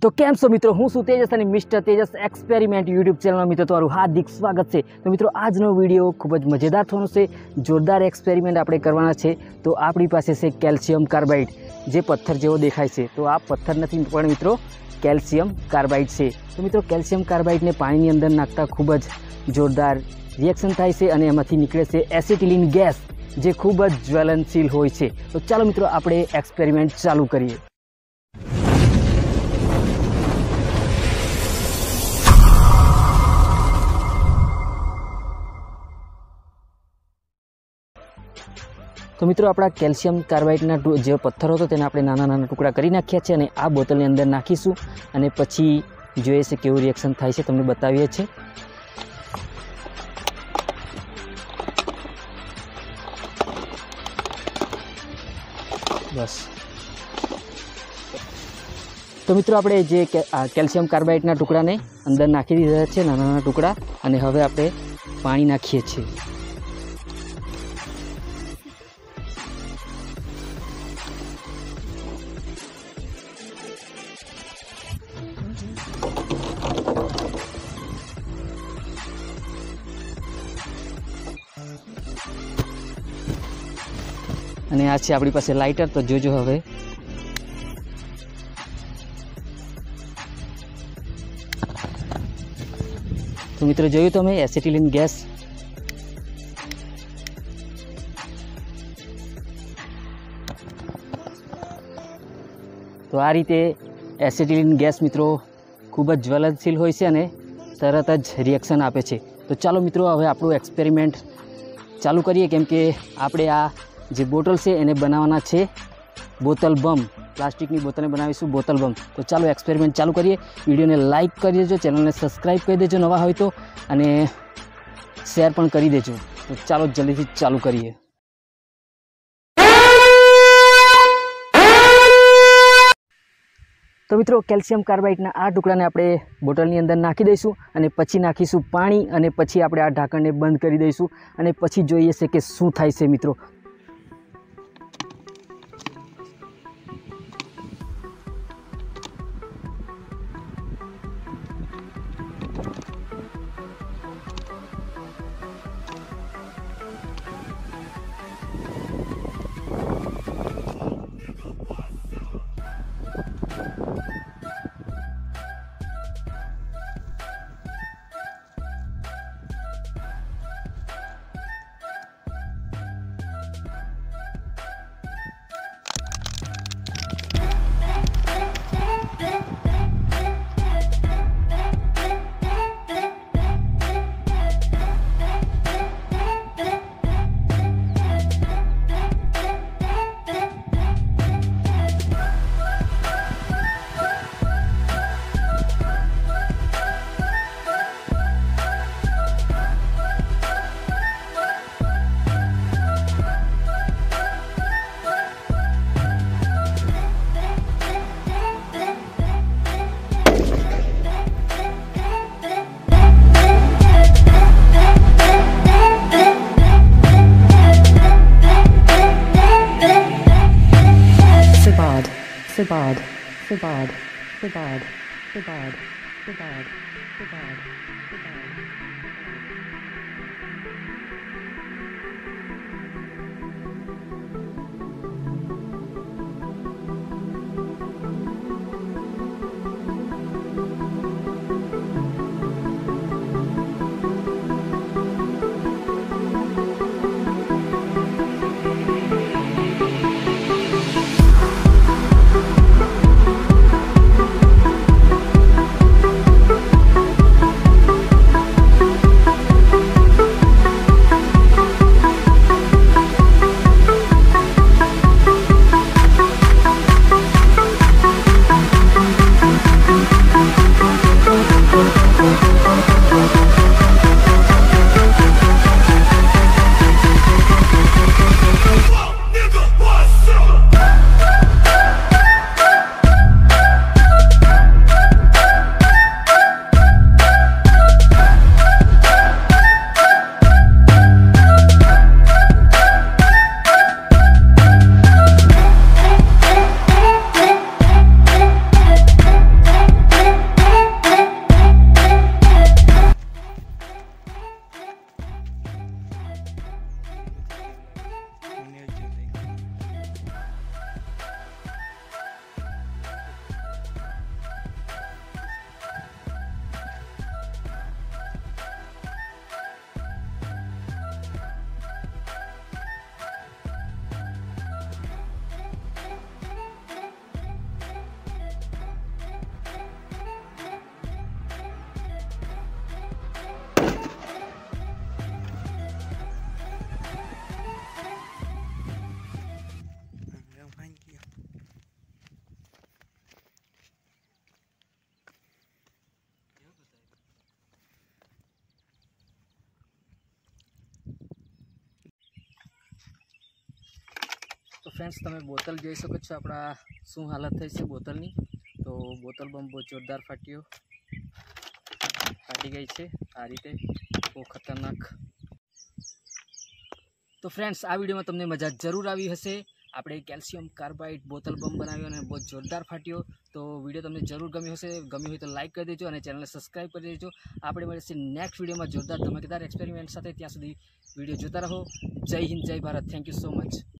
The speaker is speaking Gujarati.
तो केम छो मित्रों, हूँ छूं तेजस अने mister Tejas experiment YouTube channel में मित्रों तमारुं हार्दिक स्वागत है। तो मित्रों आजनो विडियो खूब ज मजेदार थवानो छे। जोरदार एक्सपेरिमेंट आपणे करवाना छे। तो आपणी पासे छे केल्शियम कार्बाइड, जे पत्थर जेवो देखाय छे। तो आ पत्थर नथी पण मित्रों केल्शियम कार्बाइड छे। तो मित्रों केल्शियम कार्बाइड ने पाणीनी अंदर नाखता खूब ज जोरदार रिएक्शन थाय छे अने एमांथी निकळे छे एसिटिलीन गैस, जे खूब ज ज्वलनशील होय छे। तो चालो मित्रों आपणे एक्सपेरिमेंट चालू करीए। तो मित्रों अपना केल्शियम कार्बाइडना जो पत्थर होतो तेने आपणे नाना नाना टुकड़ा करी नाख्या छे अने आ बोतलनी अंदर नाखीशुं अने पछी जोईए छे केवुं रिएक्शन थाय छे तमने बतावीए छे। बस तो मित्रों आपणे जे केल्शियम कार्बाइडना टुकड़ाने अंदर नाखी दीधा छे नाना नाना टुकड़ा अने हवे आपणे पाणी नाखीए छीए। અને આ છે આપણી પાસે લાઇટર। તો જોજો હવે તો મિત્રો જોયું તમે એસિટિલિન ગેસ। તો આ રીતે એસિટિલિન ગેસ મિત્રો ખૂબ જ જ્વલનશીલ હોય છે અને તરત જ રિએક્શન આપે છે। તો ચાલો મિત્રો હવે આપણું એક્સપેરિમેન્ટ ચાલુ કરીએ, કેમ કે આપણે આ જે બોટલ છે એને બનાવવાના છે બોતલ બમ। પ્લાસ્ટિકની બોતલને બનાવીશું બોતલ બમ। તો ચાલો એક્સપેરિમેન્ટ ચાલુ કરીએ। વિડીયોને લાઇક કરી દેજો, ચેનલને સબસ્ક્રાઈબ કરી દેજો નવા હોય તો, અને શેર પણ કરી દેજો। તો ચાલો જલ્દીથી ચાલુ કરીએ। તો મિત્રો કેલ્શિયમ કાર્બાઇડના આ ટુકડાને આપણે બોટલની અંદર નાખી દઈશું અને પછી નાખીશું પાણી અને પછી આપણે આ ઢાંકણને બંધ કરી દઈશું અને પછી જોઈએ છે કે શું થાય છે મિત્રો। Sabad, Sabad, Sabad, Sabad, Sabad, Sabad, Sabad. Friends तमे बोतल જોઈ શકો છો આપણા શું હાલત થઈ છે બોતલની। તો બોતલ બમ બહુ જોરદાર ફાટી ગઈ છે આ રીતે, બહુ ખતરનાક। તો ફ્રેન્ડ્સ આ વિડીયોમાં તમને મજા જરૂર આવી હશે। આપણે કેલ્શિયમ કાર્બાઇડ બોતલ બમ બનાવ્યો અને બહુ જોરદાર ફાટ્યો। તો વિડીયો તમને જરૂર ગમ્યો હશે, ગમ્યું હોય તો લાઇક કરી દેજો અને ચેનલને સબસ્ક્રાઈબ કરી દેજો। આપણે મળીશું નેક્સ્ટ વિડીયોમાં જોરદાર ધમાકેદાર એક્સપેરિમેન્ટ સાથે। ત્યાં સુધી વિડીયો જોતા રહો। જય હિન્દ, જય Bharat, thank you so much.